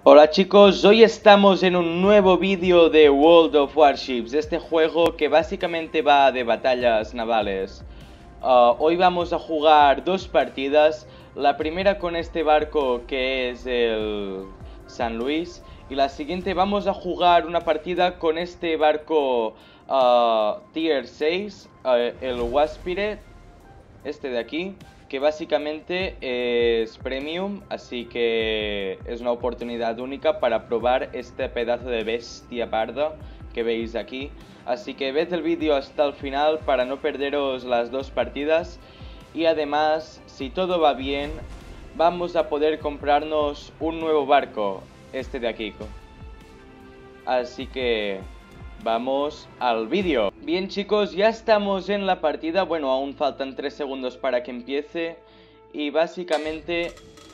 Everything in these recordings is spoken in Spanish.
Hola chicos, hoy estamos en un nuevo vídeo de World of Warships, este juego que básicamente va de batallas navales. Hoy vamos a jugar dos partidas, la primera con este barco que es el San Luis y la siguiente vamos a jugar una partida con este barco Tier 6, el Waspire, este de aquí, que básicamente es premium, así que es una oportunidad única para probar este pedazo de bestia parda que veis aquí. Así que ved el vídeo hasta el final para no perderos las dos partidas. Y además, si todo va bien, vamos a poder comprarnos un nuevo barco, este de aquí. Así que vamos al vídeo. Bien chicos, ya estamos en la partida. Bueno, aún faltan 3 segundos para que empiece. Y básicamente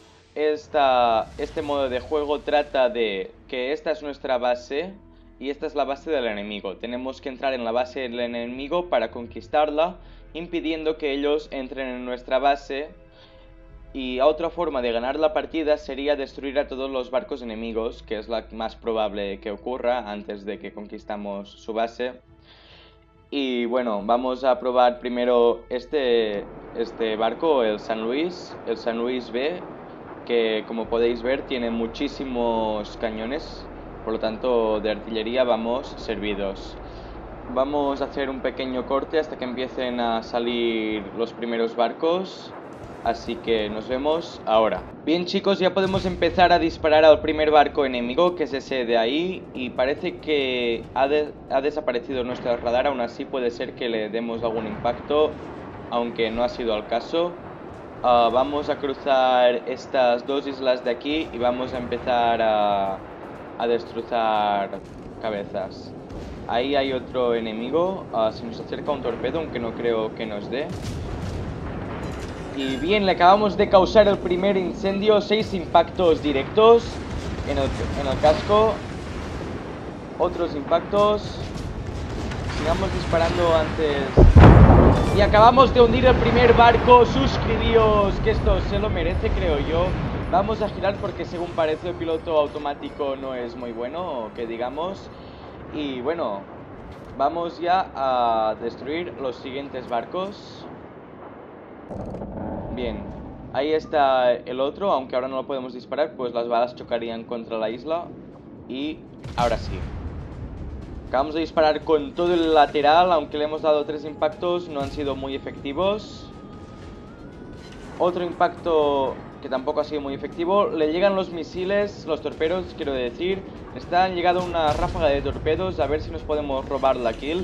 este modo de juego trata de que esta es nuestra base y esta es la base del enemigo. Tenemos que entrar en la base del enemigo para conquistarla, impidiendo que ellos entren en nuestra base. Y otra forma de ganar la partida sería destruir a todos los barcos enemigos, que es la más probable que ocurra antes de que conquistamos su base. Y bueno, vamos a probar primero este barco, el San Luis B, que como podéis ver tiene muchísimos cañones, por lo tanto de artillería vamos servidos. Vamos a hacer un pequeño corte hasta que empiecen a salir los primeros barcos. Así que nos vemos ahora. Bien chicos, ya podemos empezar a disparar al primer barco enemigo, que es ese de ahí. Y parece que ha desaparecido nuestro radar, aún así puede ser que le demos algún impacto, aunque no ha sido el caso. Vamos a cruzar estas dos islas de aquí y vamos a empezar a destrozar cabezas. Ahí hay otro enemigo, se nos acerca un torpedo, aunque no creo que nos dé. Y bien, le acabamos de causar el primer incendio, 6 impactos directos en el casco. Otros impactos. Sigamos disparando antes. Y acabamos de hundir el primer barco. Suscribíos, que esto se lo merece, creo yo. Vamos a girar porque según parece el piloto automático no es muy bueno, que digamos. Y bueno, vamos ya a destruir los siguientes barcos. Bien, ahí está el otro, aunque ahora no lo podemos disparar, pues las balas chocarían contra la isla. Y ahora sí. Acabamos de disparar con todo el lateral, aunque le hemos dado 3 impactos, no han sido muy efectivos. Otro impacto que tampoco ha sido muy efectivo. Le llegan los misiles, los torpedos, quiero decir. Han llegado una ráfaga de torpedos, a ver si nos podemos robar la kill.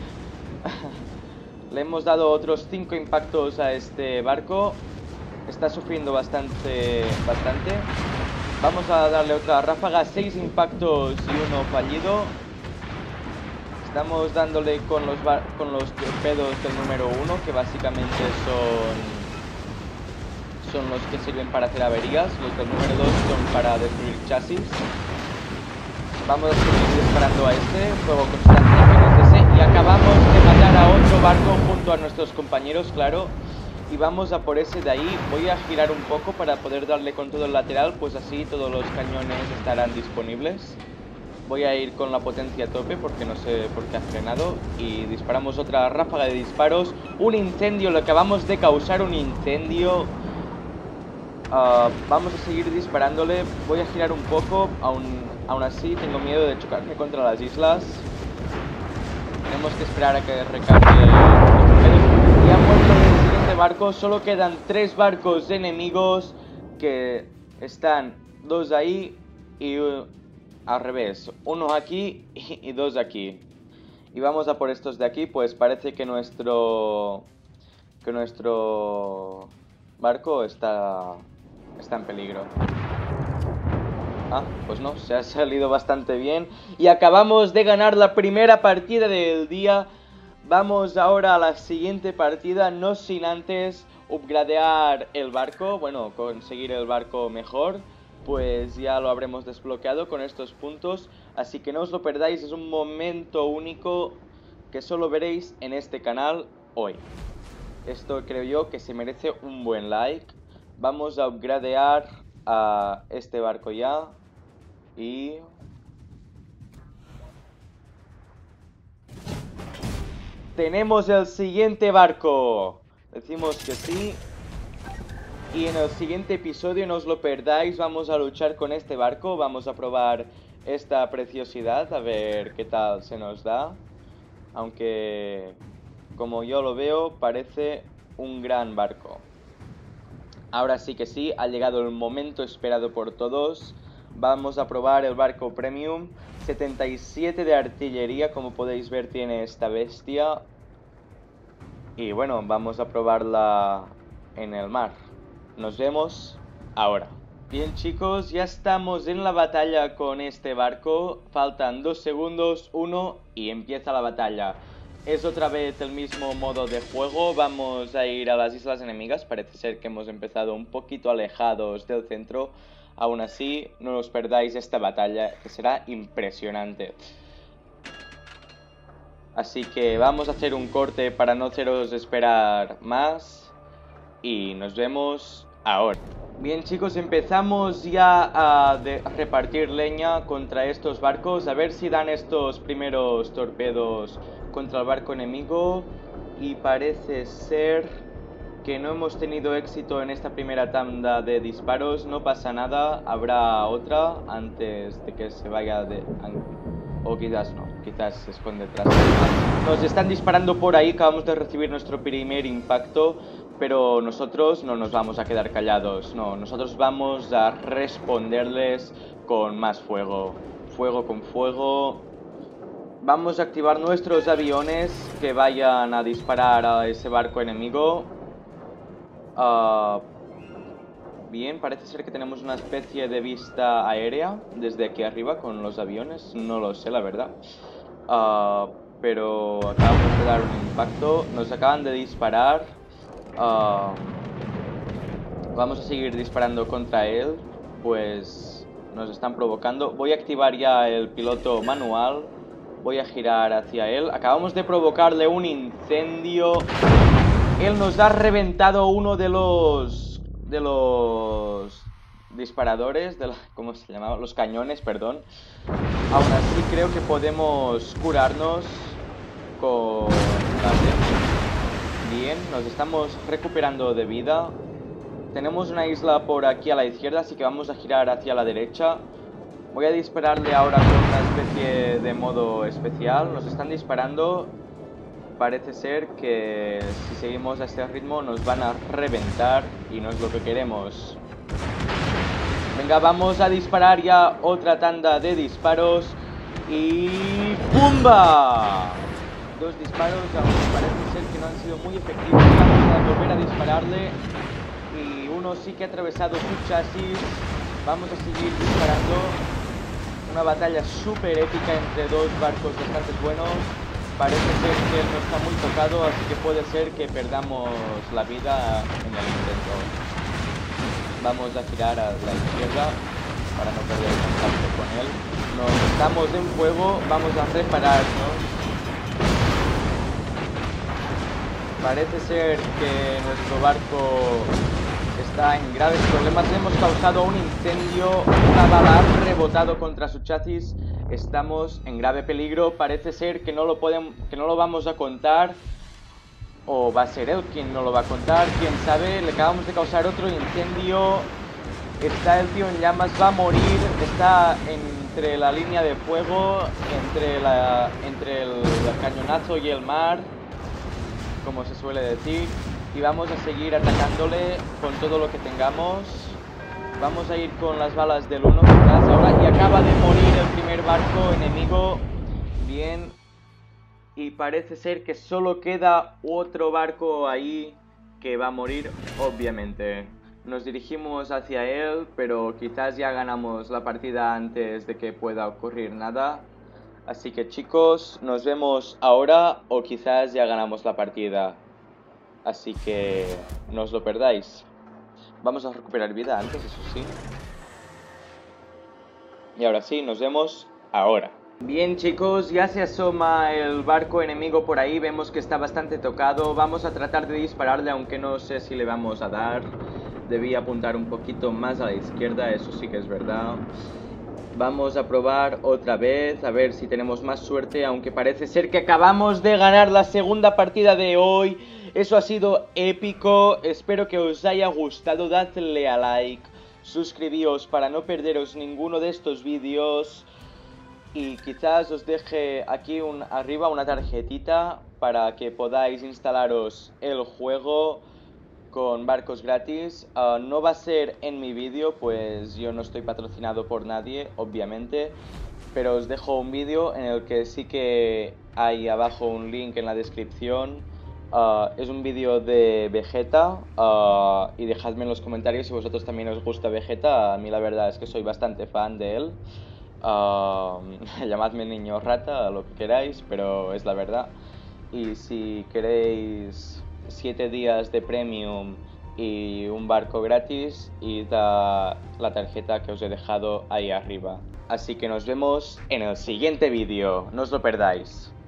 Le hemos dado otros 5 impactos a este barco. Está sufriendo bastante. Vamos a darle otra ráfaga, 6 impactos y uno fallido. Estamos dándole con los torpedos del número 1, que básicamente son los que sirven para hacer averías. Los del número 2 son para destruir chasis. Vamos a seguir disparando a este, fuego constante, menos ese, y acabamos de matar a otro barco junto a nuestros compañeros, claro. Y vamos a por ese de ahí. Voy a girar un poco para poder darle con todo el lateral, pues así todos los cañones estarán disponibles. Voy a ir con la potencia a tope porque no sé por qué ha frenado. Y disparamos otra ráfaga de disparos. Un incendio, lo acabamos de causar, un incendio. Vamos a seguir disparándole. Voy a girar un poco, aún así tengo miedo de chocarme contra las islas. Tenemos que esperar a que recargue los torpedos. Y ha muerto el siguiente barco. Solo quedan 3 barcos enemigos, que están 2 ahí y al revés, uno aquí y 2 aquí. Y vamos a por estos de aquí, pues parece que nuestro barco está en peligro. Pues no, se ha salido bastante bien. Y acabamos de ganar la primera partida del día. Vamos ahora a la siguiente partida, no sin antes upgradear el barco. Bueno, conseguir el barco mejor. Pues ya lo habremos desbloqueado con estos puntos. Así que no os lo perdáis, es un momento único que solo veréis en este canal hoy. Esto creo yo que se merece un buen like. Vamos a upgradear a este barco ya. Y... tenemos el siguiente barco. Decimos que sí. Y en el siguiente episodio, no os lo perdáis, vamos a luchar con este barco. Vamos a probar esta preciosidad, a ver qué tal se nos da. Aunque, como yo lo veo, parece un gran barco. Ahora sí que sí, ha llegado el momento esperado por todos. Vamos a probar el barco Premium. 77 de artillería, como podéis ver, tiene esta bestia. Y bueno, vamos a probarla en el mar. Nos vemos ahora. Bien chicos, ya estamos en la batalla con este barco. Faltan 2 segundos, 1 y empieza la batalla. Es otra vez el mismo modo de juego. Vamos a ir a las islas enemigas. Parece ser que hemos empezado un poquito alejados del centro. Aún así, no os perdáis esta batalla, que será impresionante. Así que vamos a hacer un corte para no haceros esperar más. Y nos vemos ahora. Bien chicos, empezamos ya a repartir leña contra estos barcos. A ver si dan estos primeros torpedos contra el barco enemigo. Y parece ser que no hemos tenido éxito en esta primera tanda de disparos. No pasa nada, habrá otra antes de que se vaya de... o quizás no, quizás se esconde detrás. Nos están disparando por ahí, acabamos de recibir nuestro primer impacto. Pero nosotros no nos vamos a quedar callados, no, nosotros vamos a responderles con más fuego. Fuego con fuego. Vamos a activar nuestros aviones que vayan a disparar a ese barco enemigo. Bien, parece ser que tenemos una especie de vista aérea desde aquí arriba con los aviones, no lo sé la verdad. Pero acabamos de dar un impacto, nos acaban de disparar. Vamos a seguir disparando contra él, pues nos están provocando. Voy a activar ya el piloto manual. Voy a girar hacia él. Acabamos de provocarle un incendio. Él nos ha reventado uno de los disparadores, ¿cómo se llamaba? Los cañones, perdón. Aún así creo que podemos curarnos con bien, nos estamos recuperando de vida. Tenemos una isla por aquí a la izquierda, así que vamos a girar hacia la derecha. Voy a dispararle ahora con una especie de modo especial. Nos están disparando. Parece ser que si seguimos a este ritmo nos van a reventar y no es lo que queremos. Venga, vamos a disparar ya otra tanda de disparos. Y... ¡pumba! 2 disparos, aunque parece ser que no han sido muy efectivos. Vamos a volver a dispararle. Y uno sí que ha atravesado su chasis. Vamos a seguir disparando. Una batalla súper épica entre 2 barcos bastante buenos. Parece ser que él no está muy tocado, así que puede ser que perdamos la vida en el intento. Vamos a girar a la izquierda para no perder el contacto con él. Nos estamos en fuego, vamos a repararnos. Parece ser que nuestro barco está en graves problemas. Hemos causado un incendio, una bala ha rebotado contra su chasis. Estamos en grave peligro. Parece ser que no lo vamos a contar. O va a ser él quien no lo va a contar, quién sabe. Le acabamos de causar otro incendio. Está el tío en llamas, va a morir. Está entre la línea de fuego, entre el cañonazo y el mar, como se suele decir. Y vamos a seguir atacándole con todo lo que tengamos. Vamos a ir con las balas del 1 quizás ahora. Y acaba de morir el primer barco enemigo. Bien. Y parece ser que solo queda otro barco ahí que va a morir, obviamente. Nos dirigimos hacia él, pero quizás ya ganamos la partida antes de que pueda ocurrir nada. Así que chicos, nos vemos ahora o quizás ya ganamos la partida. Así que no os lo perdáis. Vamos a recuperar vida antes, eso sí. Y ahora sí, nos vemos ahora. Bien chicos, ya se asoma el barco enemigo por ahí, vemos que está bastante tocado. Vamos a tratar de dispararle, aunque no sé si le vamos a dar. Debí apuntar un poquito más a la izquierda, eso sí que es verdad. Vamos a probar otra vez, a ver si tenemos más suerte, aunque parece ser que acabamos de ganar la segunda partida de hoy. Eso ha sido épico, espero que os haya gustado, dadle a like, suscribíos para no perderos ninguno de estos vídeos. Y quizás os deje aquí arriba una tarjetita para que podáis instalaros el juego con barcos gratis. No va a ser en mi vídeo, pues yo no estoy patrocinado por nadie, obviamente. Pero os dejo un vídeo en el que sí que hay abajo un link en la descripción. Es un vídeo de Vegeta y dejadme en los comentarios si vosotros también os gusta Vegeta. A mí la verdad es que soy bastante fan de él. Llamadme niño rata, lo que queráis, pero es la verdad. Y si queréis 7 días de premium y un barco gratis, id a la tarjeta que os he dejado ahí arriba. Así que nos vemos en el siguiente vídeo, no os lo perdáis.